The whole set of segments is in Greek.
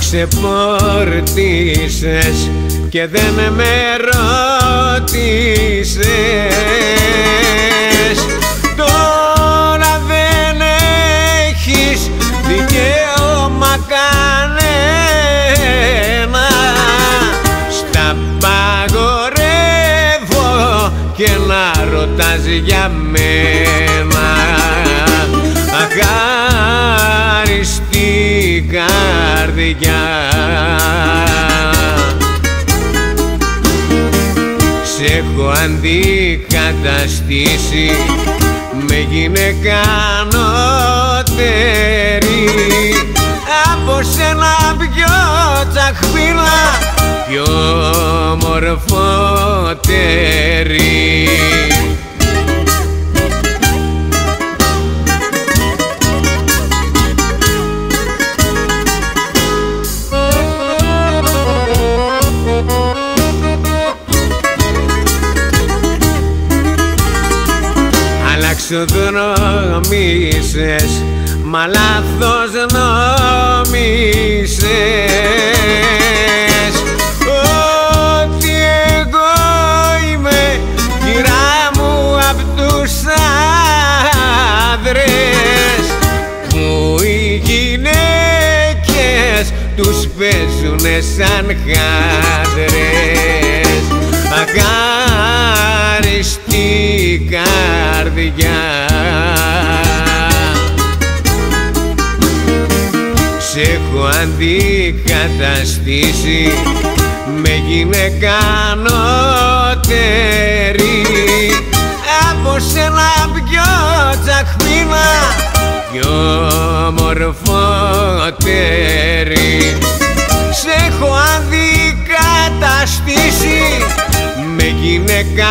ξεπορτίσες και δεν με ρώτησες. Τώρα δεν έχεις δικαίωμα κανένα, στα παγορεύω και να ρωτάς για μένα. Αχάριστη καρδιά, σ' έχω αντικαταστήσει με γυναίκα ανώτερη, από σένα πιο τσαχπίλα, πιο μορφότερη. Αλλαξοδρόμησες, μα λάθος νόμισες, ότι εγώ είμαι κυρά μου απ' τους άντρες, που οι γυναίκες τους παίζουνε σαν χάντρες. Αχάριστη καρδιά, σ' έχω αντικαταστήσει με γυναίκα ανώτερη, από σένα πιο τσαχπίνα, πιο μορφότερη. Σ' έχω αντικαταστήσει με γυναίκα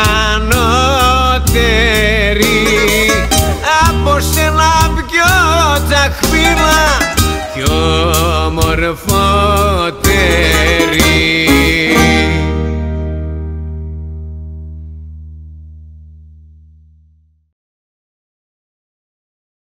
ανώτερη, από σένα πιο τσαχπίνα, πιο μορφότερη.